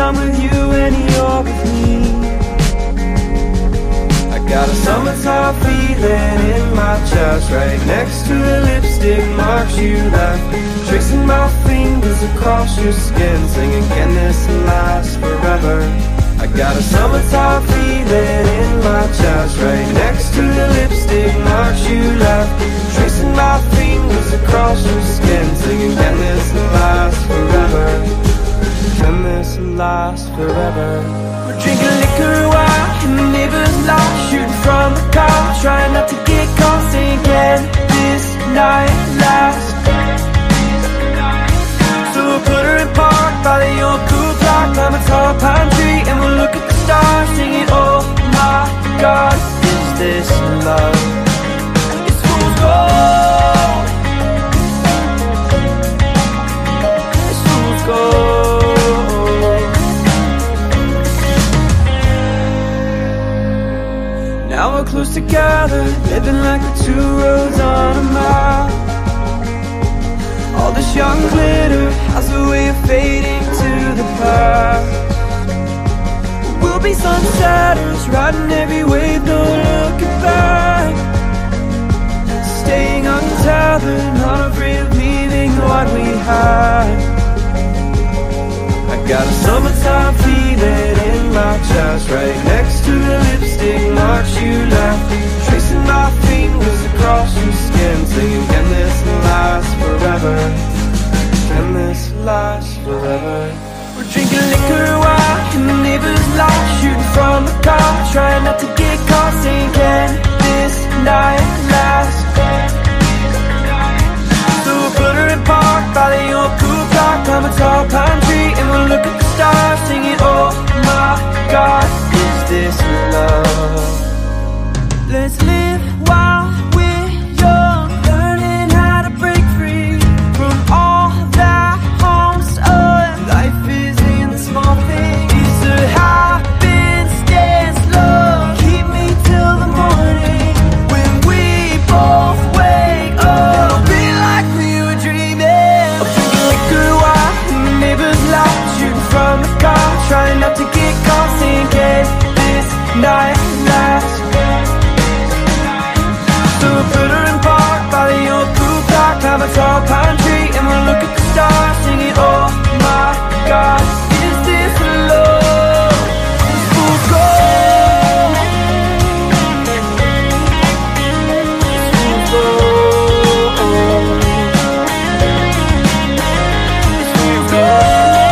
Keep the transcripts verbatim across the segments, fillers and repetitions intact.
I'm with you and you're with me. I got a summertime feeling in my chest, right next to the lipstick marks you left, tracing my fingers across your skin, singing, can this last forever? I got a summertime feeling in my chest, right next to the lipstick marks you left, tracing my fingers across your skin, singing, can this last forever? Can this last forever? We're drinking liquor while in the neighbor's lot, shooting from the car, trying not to get caught, saying, can this night last? So we'll put her in park by the old cool clock, climb a tall pine tree, and we'll look at the stars, singing, oh my God, is this love? It's fool's gold. It's fool's gold. Now we're close together, living like the two roads on a mile. All this young glitter has a way of fading to the past. We'll be sunsetters, riding every wave, no looking back, staying untethered, not afraid of leaving what we had. I got a summertime feeling in my chest, right next to the lipstick marks you left, tracing my fingers across your skin, singing, can this last forever? Can this last forever? We're drinking liquor while in the neighbor's lot, shooting from the car, trying not to get caught, saying, can this night last? So we'll put her in park by the old cool clock, climb a tall pine tree, and we'll look at the stars, singing, oh my God, is this love? Let's live while we're young, learning how to break free from all that harms us. Life is in the small things. It's a happenstance, love. Keep me till the morning when we both wake up. It'll be like we were dreaming. I'm drinking liquor while in the neighbor's lot, shooting from the car, trying not to get caught, saying, can this night last? So we'll put her in park by the old cool clock, climb a tall pine tree, and we'll look at the stars, singing, oh my God, is this love? It's fool's gold. It's fool's gold. It's fool's gold.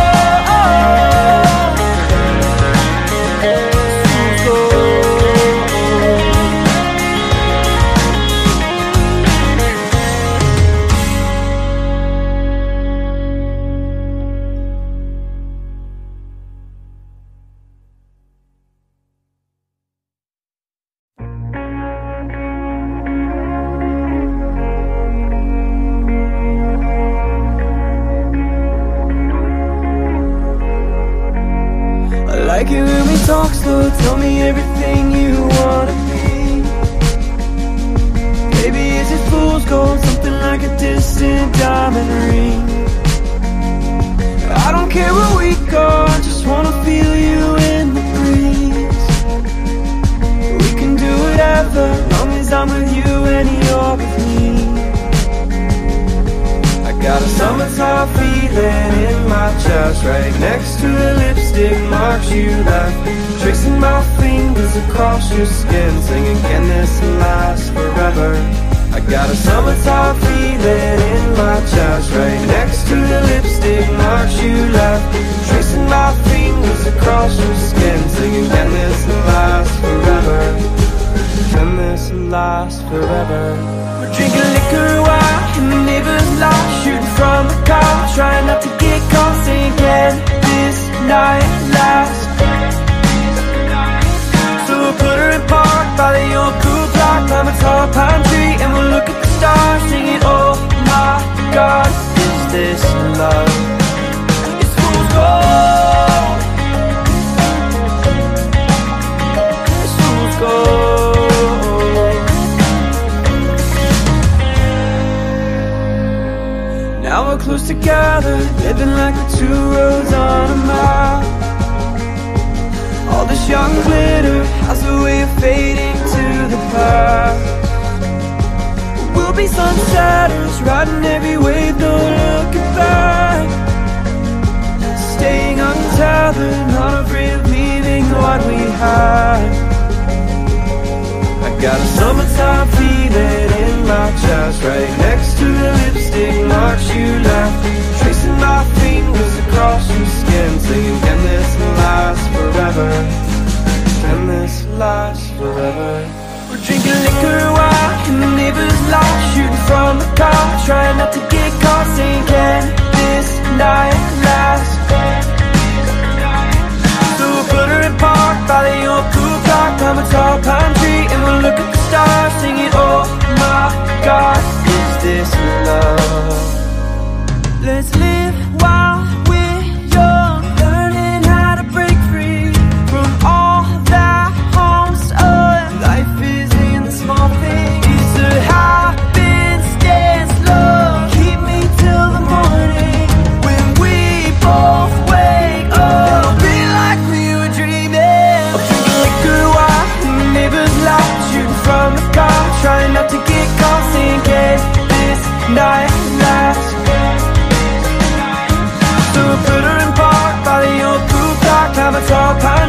I like it when we talk slow, tell me everything you wanna be. Baby, is it fool's gold, something like a distant diamond ring? I don't care where we go, I just wanna feel you in the breeze. We can do whatever, long as I'm with you and you're with me. I got a summertime feeling in my chest, right next to the lipstick marks you left, tracing my fingers across your skin, singing, can this last forever? I got a summertime feeling in my chest, right next to the lipstick marks you left, tracing my fingers across your skin, singing, can this last forever? Can this last forever? We're drinking liquor while in the neighbor's lot, shooting from the car, trying not to get caught, saying, can this night last? So we'll put her in park by the old cool clock, climb a tall pine tree, and we'll look at the stars, singing, oh my God, is this love? It's fool's gold. It's fool's gold. Now we're close together, living like the two roads on a mile. young glitter has a way of fading to the past. We'll be sunsetters, riding every wave, no looking back. Staying untethered, not afraid of leaving what we had. I got a summertime feeling in my chest, right next to the lipstick marks you left, tracing my fingers across your skin, saying, can this last forever? Can this last forever? We're drinking liquor while in the neighbor's lot, shooting from the car, trying not to get caught, saying, can this night last? So we'll put her in park by the old pool clock, climb a tall pine tree, and we'll look at the stars, singing, oh my God, is this love? Let's live while we're young, learning how to break free from all that harms us. Life is in the small things. It's a happenstance, love. Keep me till the morning when we both wake up, be like we were dreaming. I'm drinking liquor while in the neighbor's lot, shooting from the car, trying not to get caught, saying, can this night last? So we'll put her in park by the old pool clock, climb a tall pine